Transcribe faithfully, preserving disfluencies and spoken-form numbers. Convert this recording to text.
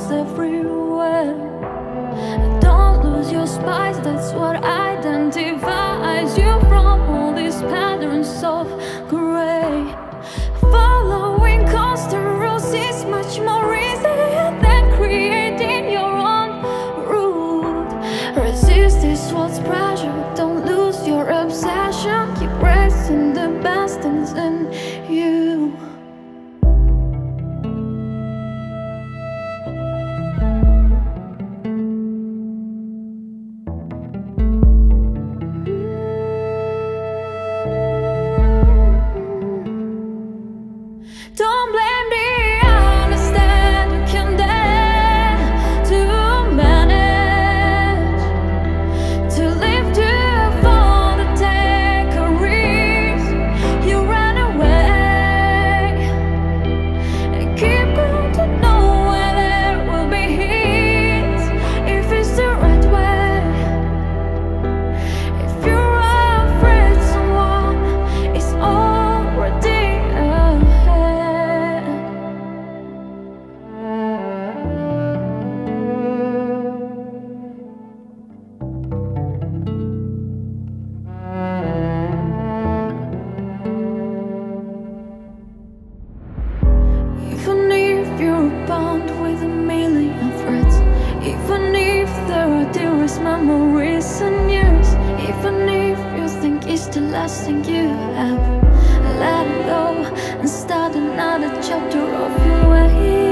walls everywhere. Don't lose your spice, that's what identifies you from all these patterns of gray. Following constant rules is much more easy than creating your own route. Resist this world's pressure, don't lose your obsession. Keep raising the best things in you. Don't blame the others that you can dare to manage, to live, to fall, to take a risk. You run away and keep going to know where there will be hits, if it's the right way. If you're afraid someone is already even if you're bound with a million threats, even if there are dearest memories and years, even if you think it's the last thing you have, let it go and start another chapter of your way.